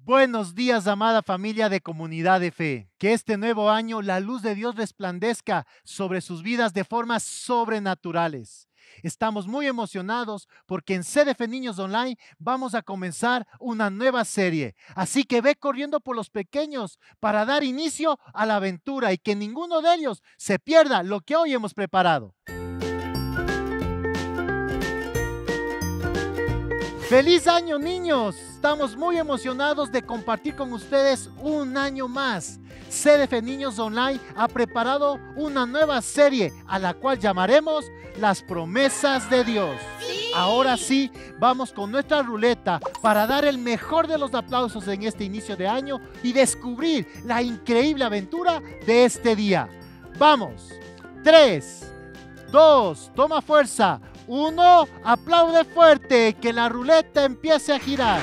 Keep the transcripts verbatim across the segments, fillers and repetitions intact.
Buenos días, amada familia de Comunidad de Fe. Que este nuevo año la luz de Dios resplandezca sobre sus vidas de formas sobrenaturales. Estamos muy emocionados porque en C D F Niños Online vamos a comenzar una nueva serie. Así que ve corriendo por los pequeños para dar inicio a la aventura y que ninguno de ellos se pierda lo que hoy hemos preparado. ¡Feliz año, niños! Estamos muy emocionados de compartir con ustedes un año más. C D F Niños Online ha preparado una nueva serie a la cual llamaremos Las Promesas de Dios. ¡Sí! Ahora sí, vamos con nuestra ruleta para dar el mejor de los aplausos en este inicio de año y descubrir la increíble aventura de este día. ¡Vamos! Tres, dos, toma fuerza. Uno, aplaude fuerte, que la ruleta empiece a girar.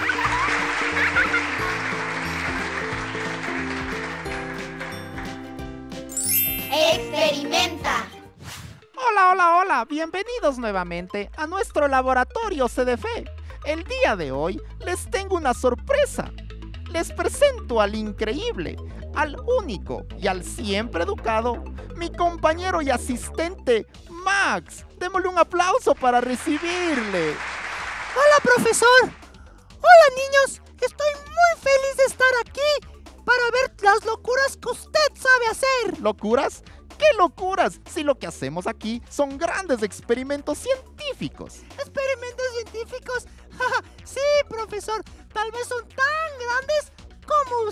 Experimenta. Hola, hola, hola, bienvenidos nuevamente a nuestro laboratorio C D F. El día de hoy les tengo una sorpresa. Les presento al increíble, al único y al siempre educado, mi compañero y asistente, Max. Démosle un aplauso para recibirle. Hola, profesor. Hola, niños. Estoy muy feliz de estar aquí para ver las locuras que usted sabe hacer. ¿Locuras? ¿Qué locuras? Si lo que hacemos aquí son grandes experimentos científicos. ¿Experimentos científicos? Sí, profesor. Tal vez son tan grandes como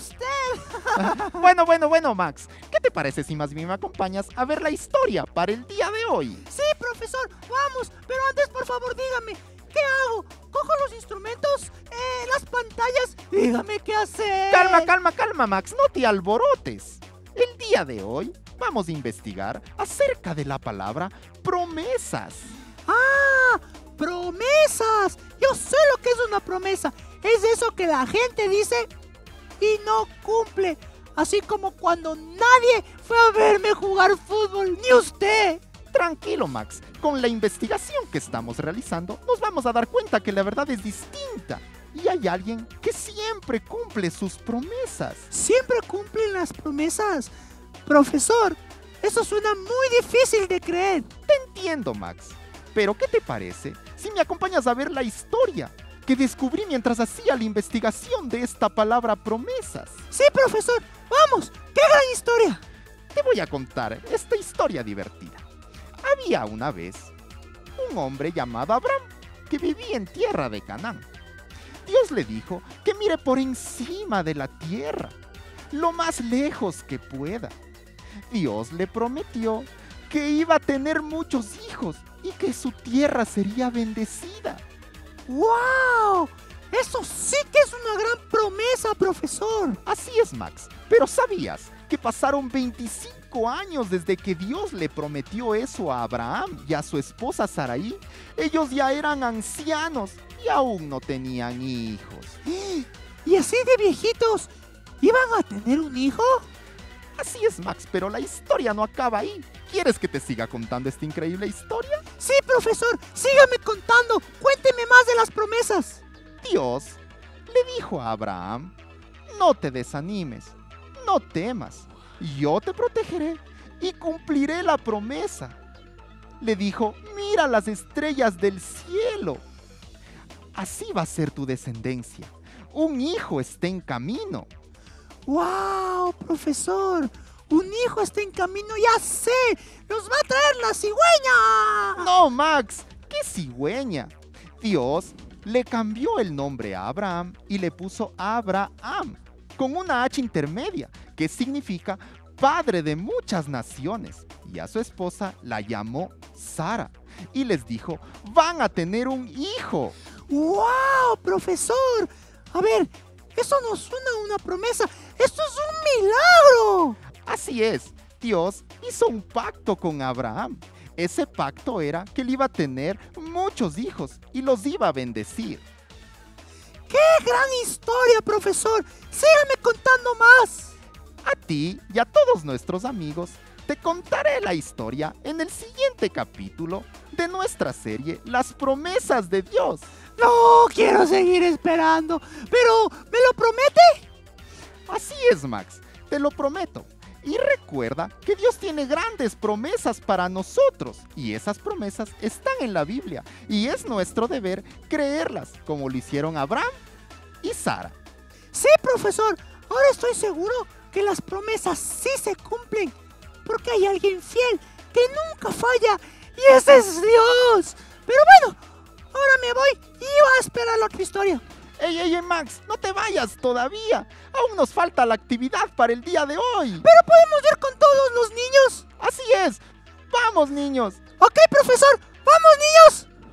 usted. Bueno, bueno, bueno, Max. ¿Qué te parece si más bien me acompañas a ver la historia para el día de hoy? Sí, profesor. Vamos. Pero antes, por favor, dígame. ¿Qué hago? ¿Cojo los instrumentos? Eh, ¿Las pantallas? Dígame qué hacer. Calma, calma, calma, Max. No te alborotes. El día de hoy vamos a investigar acerca de la palabra promesas. ¡Ah! ¡Promesas! Yo sé lo que es una promesa. Es eso que la gente dice y no cumple. Así como cuando nadie fue a verme jugar fútbol, ni usted. Tranquilo, Max. Con la investigación que estamos realizando, nos vamos a dar cuenta que la verdad es distinta. Y hay alguien que siempre cumple sus promesas. ¿Siempre cumplen las promesas? Profesor, eso suena muy difícil de creer. Te entiendo, Max. Pero ¿qué te parece si me acompañas a ver la historia que descubrí mientras hacía la investigación de esta palabra promesas? Sí, profesor. Vamos. ¡Qué gran historia! Te voy a contar esta historia divertida. Había una vez un hombre llamado Abraham que vivía en tierra de Canaán. Dios le dijo que mire por encima de la tierra, lo más lejos que pueda. Dios le prometió que iba a tener muchos hijos y que su tierra sería bendecida. ¡Wow! Eso sí que es una gran promesa, profesor. Así es, Max. Pero ¿sabías que pasaron veinticinco años desde que Dios le prometió eso a Abraham y a su esposa Sarai? Ellos ya eran ancianos y aún no tenían hijos. ¿Y así de viejitos iban a tener un hijo? Así es, Max, pero la historia no acaba ahí. ¿Quieres que te siga contando esta increíble historia? Sí, profesor, sígame contando. Cuénteme más de las promesas. Dios le dijo a Abraham: no te desanimes, no temas, yo te protegeré y cumpliré la promesa. Le dijo: mira las estrellas del cielo. Así va a ser tu descendencia. Un hijo está en camino. ¡Wow, profesor! Un hijo está en camino, ya sé. ¡Nos va a traer la cigüeña! No, Max, ¿qué cigüeña? Dios le cambió el nombre a Abraham y le puso Abraham, con una H intermedia, que significa padre de muchas naciones. Y a su esposa la llamó Sara y les dijo: van a tener un hijo. ¡Wow, profesor! A ver, eso no suena a una promesa. ¡Esto es un milagro! Así es, Dios hizo un pacto con Abraham. Ese pacto era que él iba a tener muchos hijos y los iba a bendecir. ¡Qué gran historia, profesor! ¡Sígame contando más! A ti y a todos nuestros amigos te contaré la historia en el siguiente capítulo de nuestra serie Las Promesas de Dios. No quiero seguir esperando, pero ¿me lo promete? es, Max, te lo prometo. Y recuerda que Dios tiene grandes promesas para nosotros y esas promesas están en la Biblia y es nuestro deber creerlas, como lo hicieron Abraham y Sara. Sí, profesor, ahora estoy seguro que las promesas sí se cumplen, porque hay alguien fiel que nunca falla y ese es Dios. Pero bueno, ahora me voy y voy a esperar la otra historia. ¡Ey, ey, ey, Max! ¡No te vayas todavía! Aún nos falta la actividad para el día de hoy. Pero podemos ir con todos los niños. Así es. ¡Vamos, niños! Ok, profesor, ¡vamos, niños!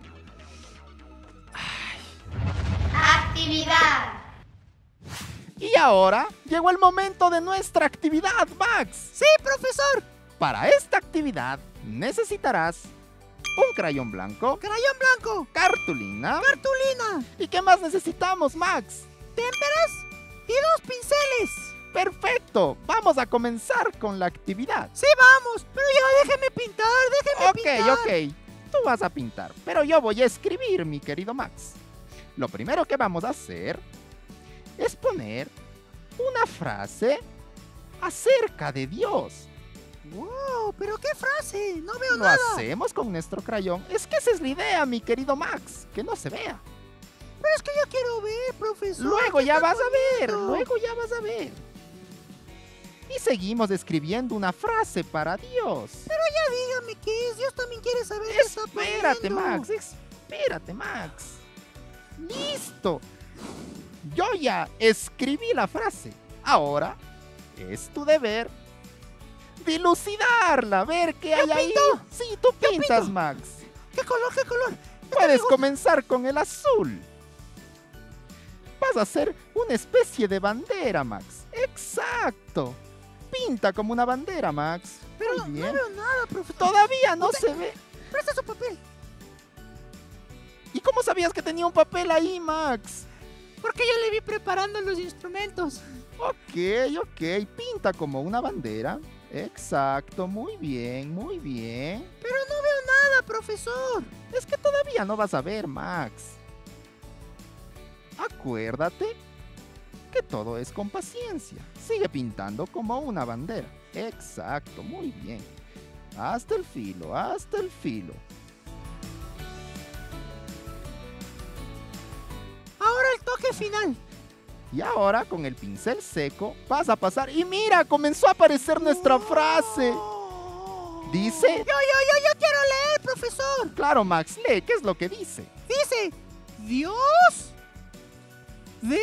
Actividad. Y ahora llegó el momento de nuestra actividad, Max. Sí, profesor. Para esta actividad necesitarás un crayón blanco, Crayón blanco, cartulina. cartulina, ¿Y qué más necesitamos, Max? témperas y dos pinceles. ¡Perfecto! Vamos a comenzar con la actividad. Sí, vamos, pero ya déjeme pintar, déjeme Ok, pintar. ok. Tú vas a pintar, pero yo voy a escribir, mi querido Max. Lo primero que vamos a hacer es poner una frase acerca de Dios. Wow, pero qué frase, no veo Lo nada. hacemos con nuestro crayón. Es que esa es la idea, mi querido Max, que no se vea. Pero es que yo quiero ver, profesor. Luego que ya está vas a ver, bonito. luego ya vas a ver. Y seguimos escribiendo una frase para Dios. Pero ya dígame qué es, Dios también quiere saber qué está Espérate, poniendo. Max, espérate, Max. Listo. Yo ya escribí la frase. Ahora es tu deber dilucidarla, ver qué hay ahí. pinto? Sí, tú Yo pintas, pinto. Max. ¿Qué color, qué color? Puedes comenzar con el azul. Vas a hacer una especie de bandera, Max. Exacto. Pinta como una bandera, Max. Pero Muy no, no bien. veo nada, profesor. Todavía no ¿Dónde? se ve. Presta su papel. ¿Y cómo sabías que tenía un papel ahí, Max? Porque yo le vi preparando los instrumentos. Ok, ok. Pinta como una bandera. Exacto. Muy bien, muy bien. Pero no veo nada, profesor. Es que todavía no vas a ver, Max. Acuérdate que todo es con paciencia. Sigue pintando como una bandera. Exacto, muy bien. Hasta el filo, hasta el filo. Ahora el toque final. Y ahora con el pincel seco vas a pasar. Y mira, comenzó a aparecer nuestra frase. Oh. Dice... Yo, yo, yo, yo quiero leer, profesor. Claro, Max, lee, ¿qué es lo que dice? Dice, Dios de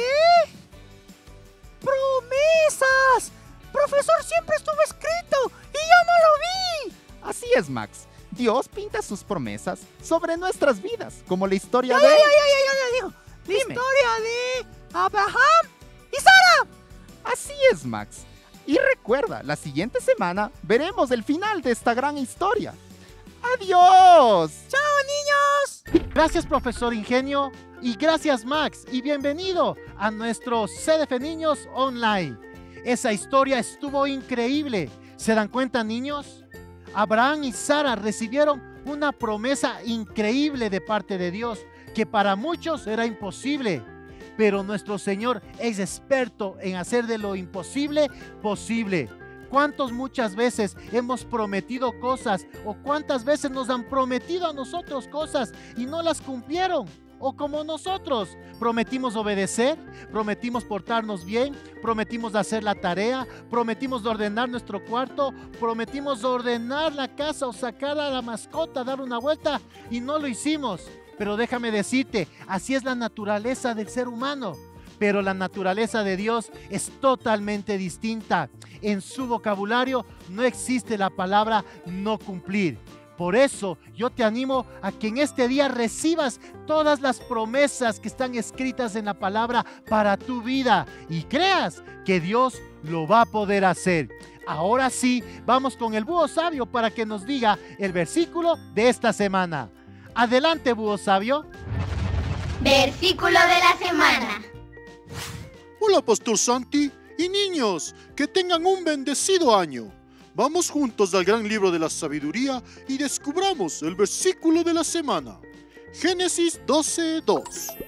promesas. Profesor, siempre estuvo escrito y yo no lo vi. Así es, Max. Dios pinta sus promesas sobre nuestras vidas, como la historia Ya, ya, de... ya, ya, ya, ya le digo. La Dime. historia de Abraham y Sara. Así es, Max. Y recuerda, la siguiente semana veremos el final de esta gran historia. ¡Adiós! ¡Chao, niños! Gracias, profesor Ingenio, y gracias, Max, y bienvenido a nuestro C D F Niños Online. Esa historia estuvo increíble. ¿Se dan cuenta, niños? Abraham y Sara recibieron una promesa increíble de parte de Dios, que para muchos era imposible. Pero nuestro Señor es experto en hacer de lo imposible posible. ¿Cuántos muchas veces hemos prometido cosas o cuántas veces nos han prometido a nosotros cosas y no las cumplieron? O como nosotros, prometimos obedecer, prometimos portarnos bien, prometimos hacer la tarea, prometimos ordenar nuestro cuarto, prometimos ordenar la casa o sacar a la mascota, dar una vuelta y no lo hicimos. Pero déjame decirte, así es la naturaleza del ser humano. Pero la naturaleza de Dios es totalmente distinta. En su vocabulario no existe la palabra no cumplir. Por eso yo te animo a que en este día recibas todas las promesas que están escritas en la palabra para tu vida y creas que Dios lo va a poder hacer. Ahora sí, vamos con el búho sabio para que nos diga el versículo de esta semana. Adelante, búho sabio. Versículo de la semana. Hola, Pastor Santi y niños, que tengan un bendecido año. Vamos juntos al gran libro de la sabiduría y descubramos el versículo de la semana. Génesis doce dos.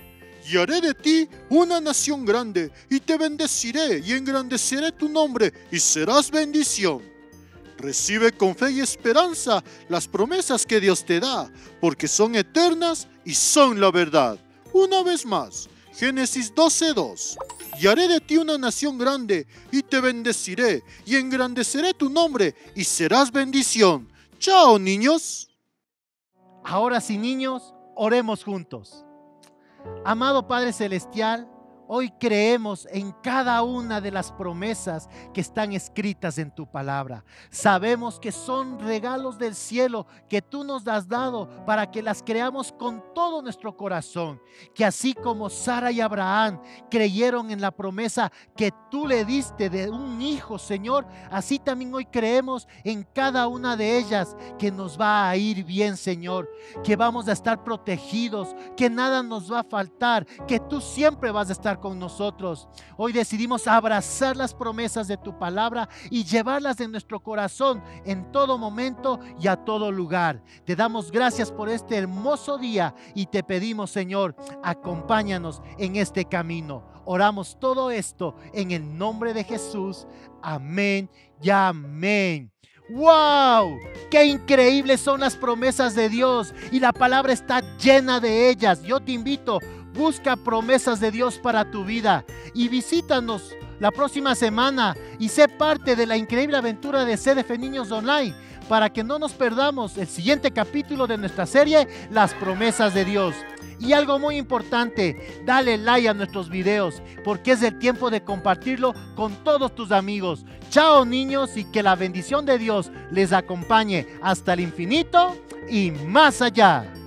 y haré de ti una nación grande, y te bendeciré y engrandeceré tu nombre, y serás bendición. Recibe con fe y esperanza las promesas que Dios te da, porque son eternas y son la verdad. Una vez más, Génesis doce dos. Y haré de ti una nación grande, y te bendeciré, y engrandeceré tu nombre, y serás bendición. Chao, niños. Ahora sí, niños, oremos juntos. Amado Padre Celestial, hoy creemos en cada una de las promesas que están escritas en tu palabra. Sabemos que son regalos del cielo que tú nos has dado para que las creamos con todo nuestro corazón. Que así como Sara y Abraham creyeron en la promesa que tú le diste de un hijo, Señor, así también hoy creemos en cada una de ellas que nos va a ir bien, Señor. Que vamos a estar protegidos, que nada nos va a faltar, que tú siempre vas a estar con nosotros. Hoy decidimos abrazar las promesas de tu palabra y llevarlas en nuestro corazón en todo momento y a todo lugar. Te damos gracias por este hermoso día y te pedimos, Señor, acompáñanos en este camino. Oramos todo esto en el nombre de Jesús. Amén y amén. ¡Wow! ¡Qué increíbles son las promesas de Dios! Y la palabra está llena de ellas. Yo te invito, busca promesas de Dios para tu vida y visítanos la próxima semana y sé parte de la increíble aventura de C D F Niños Online para que no nos perdamos el siguiente capítulo de nuestra serie, Las Promesas de Dios. Y algo muy importante, dale like a nuestros videos porque es el tiempo de compartirlo con todos tus amigos. Chao, niños, y que la bendición de Dios les acompañe hasta el infinito y más allá.